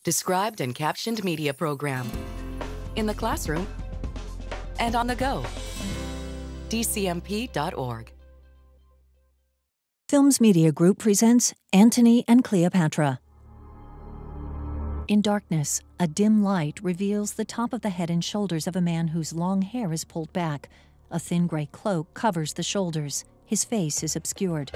Described and captioned media program. In the classroom and on the go. dcmp.org. Films Media Group presents Antony and Cleopatra. In darkness, a dim light reveals the top of the head and shoulders of a man whose long hair is pulled back. A thin gray cloak covers the shoulders. His face is obscured.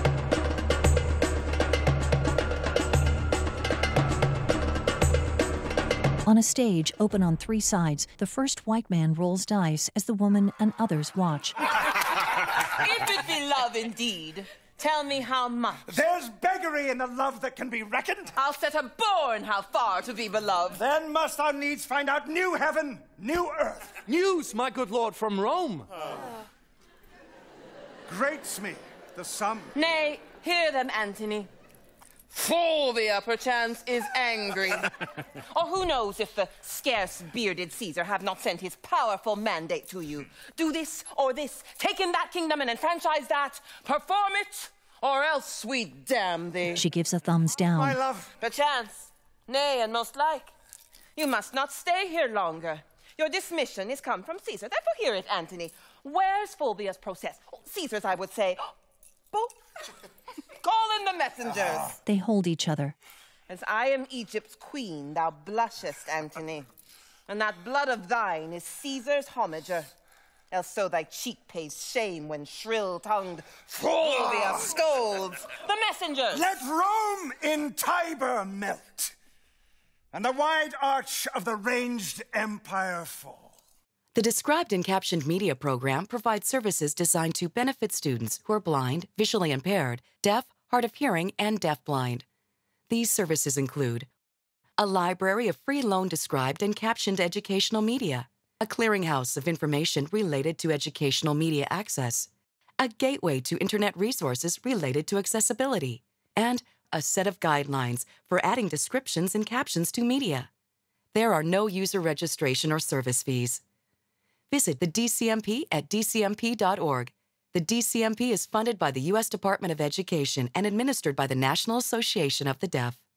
On a stage open on three sides, the first white man rolls dice as the woman and others watch. If it be love indeed, tell me how much. There's beggary in the love that can be reckoned. I'll set a bourne how far to be beloved. Then must our needs find out new heaven, new earth. News, my good lord, from Rome. Grates me, the sum. Nay, hear them, Antony. Fulvia, perchance, is angry. Or who knows if the scarce bearded Caesar have not sent his powerful mandate to you. Do this or this, take in that kingdom and enfranchise that, perform it, or else we damn thee. She gives a thumbs down. My love. Perchance, nay, and most like. You must not stay here longer. Your dismission is come from Caesar. Therefore hear it, Antony. Where's Fulvia's process? Caesar's, I would say. Both. Call in the messengers. They hold each other. As I am Egypt's queen, thou blushest, Antony. And that blood of thine is Caesar's homager. Else so thy cheek pays shame when shrill-tongued Fulvia scolds. The messengers! Let Rome in Tiber melt, and the wide arch of the ranged empire fall. The Described and Captioned Media program provides services designed to benefit students who are blind, visually impaired, deaf, hard of hearing, and deafblind. These services include a library of free loan described and captioned educational media, a clearinghouse of information related to educational media access, a gateway to internet resources related to accessibility, and a set of guidelines for adding descriptions and captions to media. There are no user registration or service fees. Visit the DCMP at dcmp.org. The DCMP is funded by the U.S. Department of Education and administered by the National Association of the Deaf.